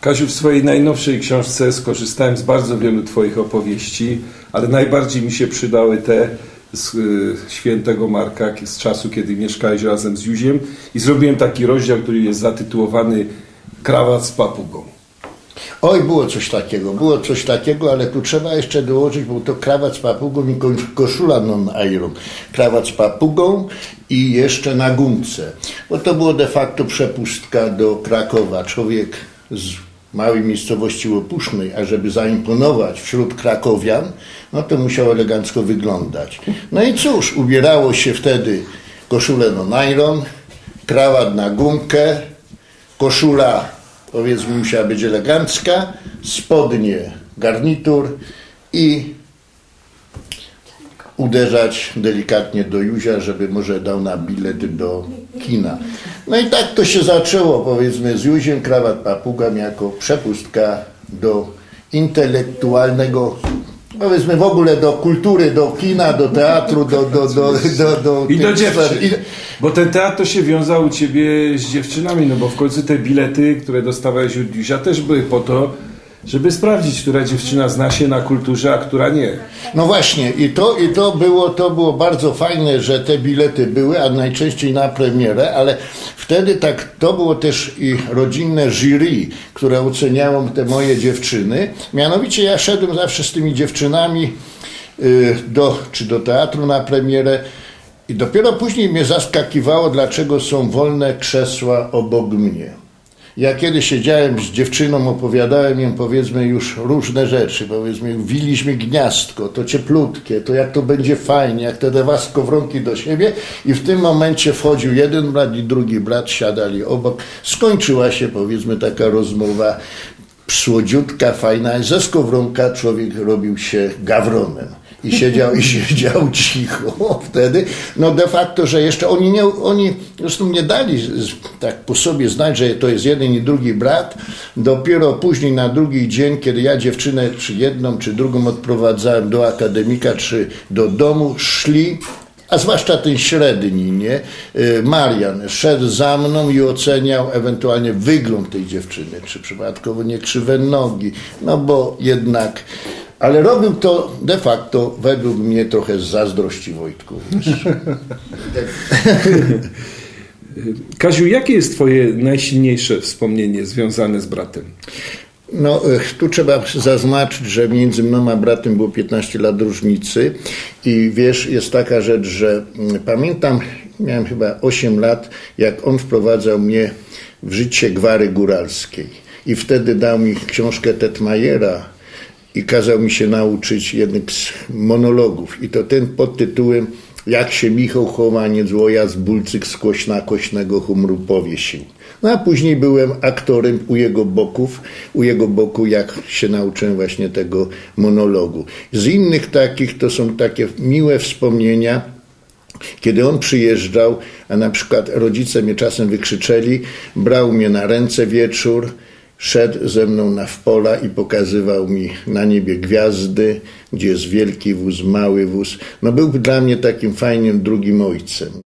Kaziu, w swojej najnowszej książce skorzystałem z bardzo wielu Twoich opowieści, ale najbardziej mi się przydały te z Świętego Marka, z czasu, kiedy mieszkałeś razem z Józiem, i zrobiłem taki rozdział, który jest zatytułowany Krawat z papugą. Oj, było coś takiego, ale tu trzeba jeszcze dołożyć, bo to krawat z papugą i koszula non-iron. Krawat z papugą i jeszcze na gumce, bo to było de facto przepustka do Krakowa. Człowiek z małej miejscowości Łopusznej, a żeby zaimponować wśród krakowian, no to musiał elegancko wyglądać. No i cóż, ubierało się wtedy koszulę non-iron, krawat na gumkę, koszula, powiedzmy, musiała być elegancka, spodnie, garnitur i uderzać delikatnie do Józia, żeby może dał na bilet do kina. No i tak to się zaczęło, powiedzmy, z Józiem, krawat papuga jako przepustka do intelektualnego, powiedzmy, w ogóle do kultury, do kina, do teatru, i do dziewczyn. Bo ten teatr to się wiązał u Ciebie z dziewczynami, no bo w końcu te bilety, które dostawałeś od Józia, też były po to, żeby sprawdzić, która dziewczyna zna się na kulturze, a która nie. No właśnie, to było bardzo fajne, że te bilety były, a najczęściej na premierę, ale wtedy tak, to było też i rodzinne jury, które oceniało te moje dziewczyny. Mianowicie ja szedłem zawsze z tymi dziewczynami do teatru na premierę i dopiero później mnie zaskakiwało, dlaczego są wolne krzesła obok mnie. Ja kiedy siedziałem z dziewczyną, opowiadałem im, powiedzmy, już różne rzeczy, powiedzmy, wiliśmy gniazdko, to cieplutkie, to jak to będzie fajnie, jak te dwa skowronki do siebie, i w tym momencie wchodził jeden brat i drugi brat, siadali obok, skończyła się, powiedzmy, taka rozmowa słodziutka, fajna, ze skowronka człowiek robił się gawronem. I siedział cicho wtedy. No de facto, że jeszcze oni zresztą nie dali tak po sobie znać, że to jest jeden i drugi brat. Dopiero później na drugi dzień, kiedy ja dziewczynę czy jedną, czy drugą odprowadzałem do akademika, czy do domu, szli, a zwłaszcza ten średni, nie? Marian szedł za mną i oceniał ewentualnie wygląd tej dziewczyny, czy przypadkowo nie krzywe nogi, no bo jednak. Ale robił to de facto według mnie trochę z zazdrości, Wojtku. Kaziu, jakie jest Twoje najsilniejsze wspomnienie związane z bratem? No, tu trzeba zaznaczyć, że między mną a bratem było 15 lat różnicy i wiesz, jest taka rzecz, że pamiętam, miałem chyba 8 lat, jak on wprowadzał mnie w życie gwary góralskiej i wtedy dał mi książkę Tetmajera i kazał mi się nauczyć jednych z monologów. I to ten pod tytułem Jak się Michał Chowaniec łoja z Bulcyk z Kośna Kośnego humru powiesił. No a później byłem aktorem u jego boku, jak się nauczyłem właśnie tego monologu. Z innych takich to są takie miłe wspomnienia, kiedy on przyjeżdżał, a na przykład rodzice mnie czasem wykrzyczeli, brał mnie na ręce wieczór, szedł ze mną na pola i pokazywał mi na niebie gwiazdy, gdzie jest wielki wóz, mały wóz. No był dla mnie takim fajnym drugim ojcem.